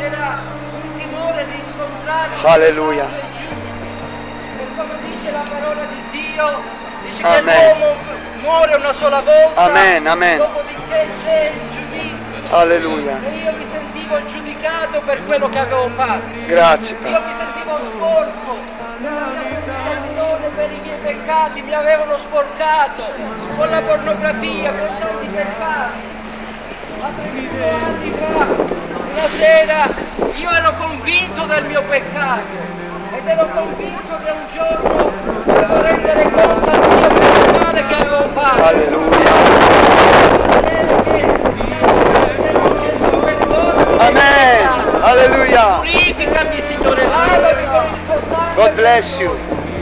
c'era un timore di incontrare Alleluia. per come dice la parola di Dio, dice Amen. che l'uomo muore una sola volta, Amen, amen. dopodiché c'è il giudizio. Alleluia. E io mi sentivo giudicato per quello che avevo fatto. Grazie, Io Padre. mi sentivo sporco per la mia peccazione, per i miei peccati, mi avevano sporcato con la pornografia, con tanti peccati. Ma 31 anni fa, una sera, io ero convinto del mio peccato ed ero convinto che un giorno dovevo rendere conto a Dio del male che avevo fatto. Alleluia. Amen. Alleluia. Purificami, Signore, lavami con il tuo sangue. God bless you.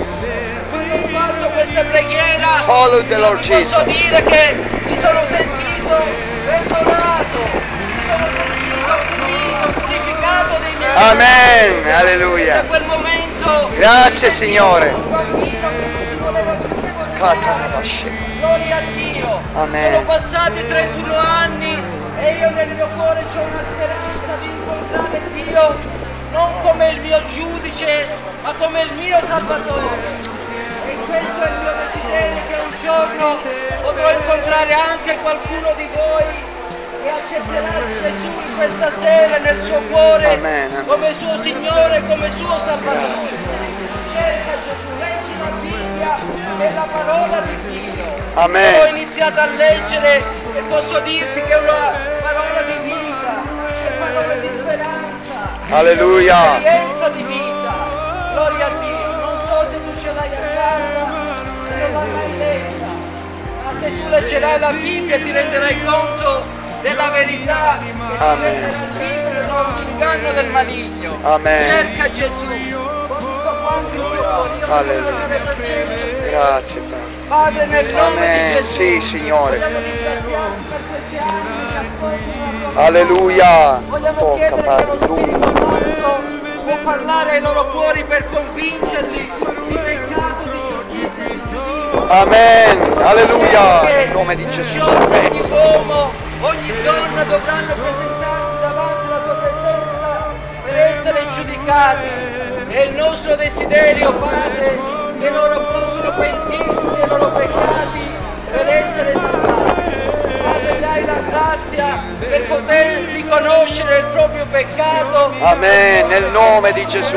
Quando ho fatto questa preghiera, Follow the Lord ti posso Jesus. dire che mi sono sentito perdonato, mi sono sentito pulito, purificato dei miei peccati. Amen. Da Alleluia. quel momento Grazie, mi sentivo Signore. un bambino che non si voleva più vergognare. Katarabashe. Gloria a Dio. Amen. Sono passati 31 anni e io nel mio cuore c'ho una speranza di incontrare Dio non come il mio giudice, ma come il mio Salvatore. E questo è il mio desiderio, che un giorno potrò incontrare anche qualcuno di voi che accetterà Gesù in questa sera nel suo cuore. Amen, amen. Come suo Signore, come suo Salvatore. Grazie, Padre. Cerca Gesù, leggi la Bibbia e la parola di Dio. Amen. Io ho iniziato a leggere e posso dirti che è una parola di vita, è parola di speranza, Alleluia. è un'esperienza di vita. Gloria a Dio. Non so se tu ce l'hai a casa, se non l'hai mai letta, ma se tu leggerai la Bibbia ti renderai conto della verità e ti Amen. renderai libero da ogni inganno del maligno. Amen. Cerca Gesù con tutto quanto il tuo cuore. Io Alleluia. voglio pregare per te. Grazie, Padre. Padre, nel nome di Amen. Gesù, Sì, Signore. vogliamo ringraziarti per questi anni che racconti la tua Alleluia. Vogliamo Tocca, chiedere che Padre. lo Spirito Santo può parlare ai loro cuori per convincerli di peccato, di giustizia e di giudizio. Amen. Alleluia. Perché Nel nome di Gesù. un giorno ogni Salvezza. uomo, ogni donna dovranno presentarsi davanti alla tua presenza per essere giudicati. È il nostro desiderio, Padre, che loro possano pentirsi dei loro peccati per essere salvati. Padre, dai la grazia per poter riconoscere il proprio peccato. Amen. Nel nome di Gesù.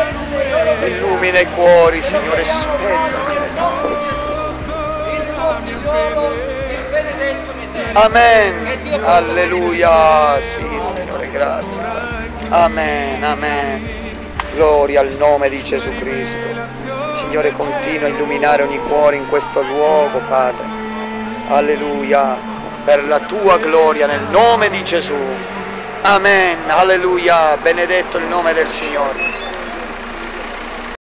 Illumina i cuori, Signore. Spezza. Nel nome di Gesù, il tuo figliolo, il benedetto di te. Amen. Che Dio possa Alleluia. Sì, Signore, grazie. Amen. Amen. Gloria al nome di Gesù Cristo. Signore, continua a illuminare ogni cuore in questo luogo, Padre. Alleluia. Per la tua gloria nel nome di Gesù. Amen. Alleluia. Benedetto il nome del Signore.